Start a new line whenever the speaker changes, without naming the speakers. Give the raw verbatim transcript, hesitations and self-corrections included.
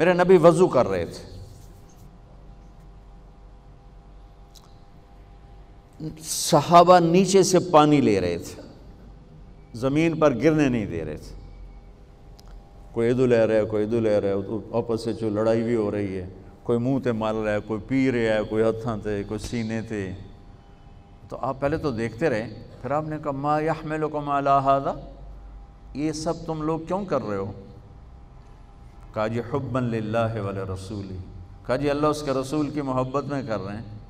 मेरे नबी वज़ू कर रहे थे, सहाबा नीचे से पानी ले रहे थे, ज़मीन पर गिरने नहीं दे रहे थे। कोई इधर ले रहा है, कोई इधर ले रहा है, तो आपस से जो लड़ाई भी हो रही है, कोई मुंह ते मार रहा है, कोई पी रहा है, कोई हथां ते, कोई सीने ते। तो आप पहले तो देखते रहे, फिर आपने कहा मा यहमिलुकुम अला हाज़ा, ये सब तुम लोग क्यों कर रहे हो? कहा जी हुब्बन लिल्लाहि व लिरसूली, कहा जी अल्लाह उसके रसूल की मोहब्बत में कर रहे हैं।